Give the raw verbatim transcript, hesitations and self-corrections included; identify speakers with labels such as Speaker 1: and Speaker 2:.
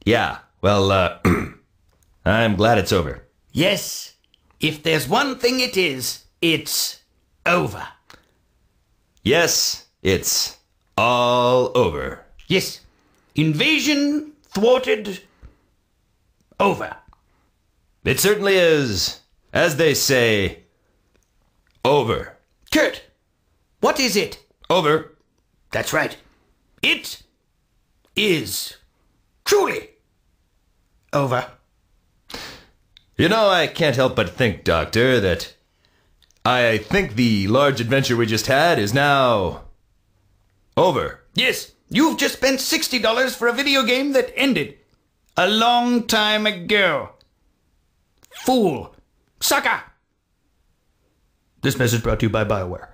Speaker 1: Yeah, well, uh, I'm glad it's over.
Speaker 2: Yes, if there's one thing it is, it's over.
Speaker 1: Yes, it's all over.
Speaker 2: Yes, invasion thwarted, over.
Speaker 1: It certainly is, as they say, over.
Speaker 2: Kurt, what is it?
Speaker 1: Over.
Speaker 2: That's right. It is truly over.
Speaker 1: You know, I can't help but think, Doctor, that I think the large adventure we just had is now over.
Speaker 2: Yes, you've just spent sixty dollars for a video game that ended a long time ago. Fool. Sucker. This message brought to you by BioWare.